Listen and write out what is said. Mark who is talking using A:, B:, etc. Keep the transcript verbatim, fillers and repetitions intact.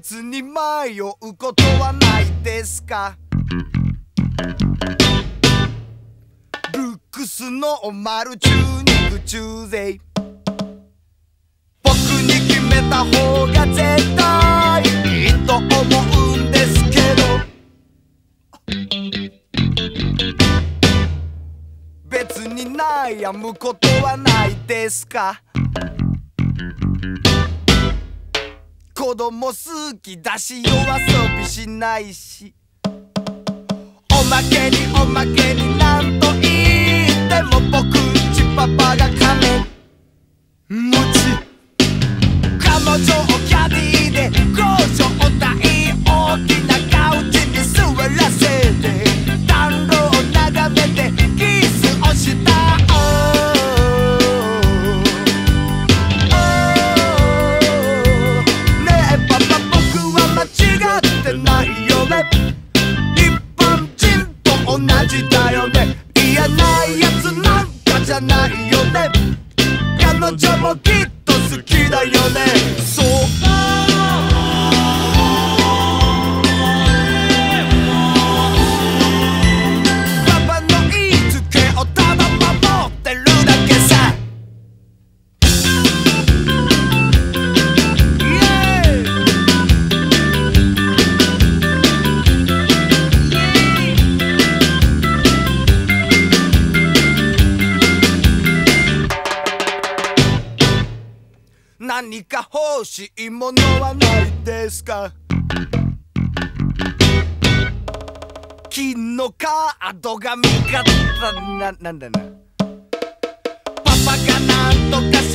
A: 別に迷うことはないですか。ルックスのマルチューニング中勢、僕に決めた方が絶対いいと思うんですけど、別に悩むことはないですか。子供好きだし夜遊びしないし、おまけにおまけになんと言っても僕んちパパが金持ち。彼女をキャディーで工場代大きなカウチに座らせて暖炉を眺めてキスをした。ないよね、一般人と同じだよね。嫌なやつなんかじゃないよね。彼女もきっと好きだよね。そうパパの言いつけをただ守ってるだけさ。何か欲しいものはないですか。金のカードが味方な、なんだな。パパがなんとか